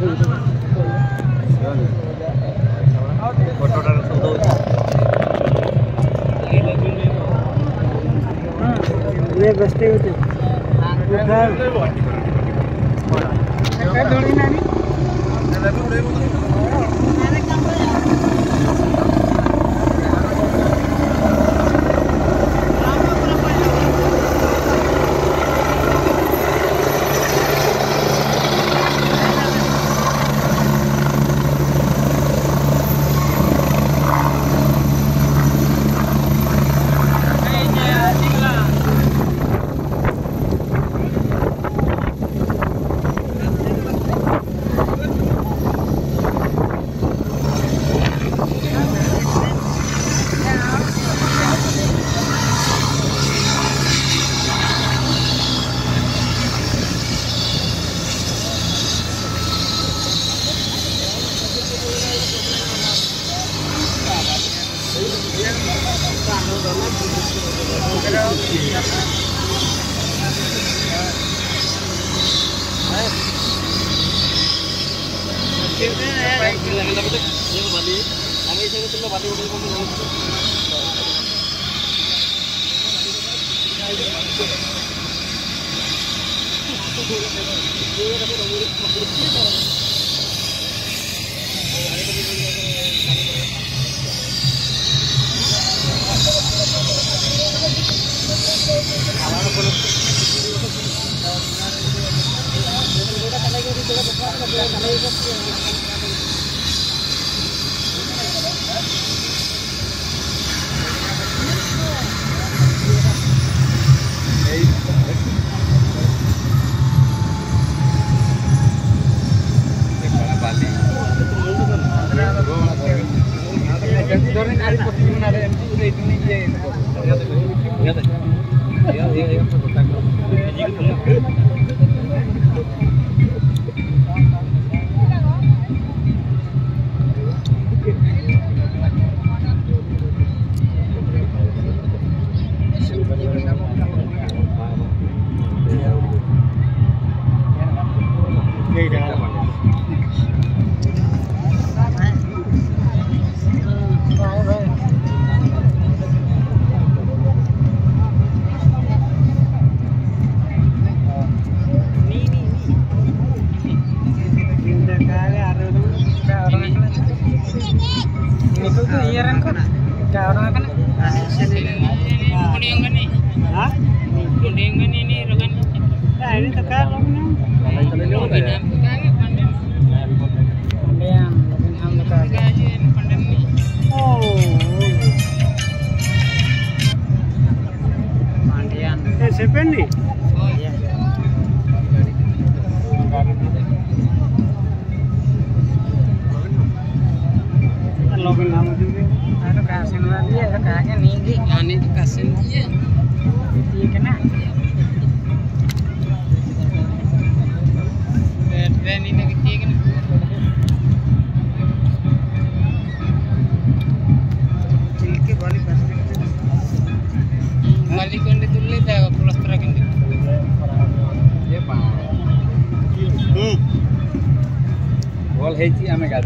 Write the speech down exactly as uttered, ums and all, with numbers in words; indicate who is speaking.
Speaker 1: ये बस्ते होते थोड़ी ना Sependi? Oh iya. Nobin nama juga. Ada kasin lagi, ada kakaknya tinggi. Ini kasin dia. Iya kena. Dan ini kecil kan. Cilke balik pasti. Balik kan ditulis dah plus terakhir. Ya pak. Hmm. Wal heci ame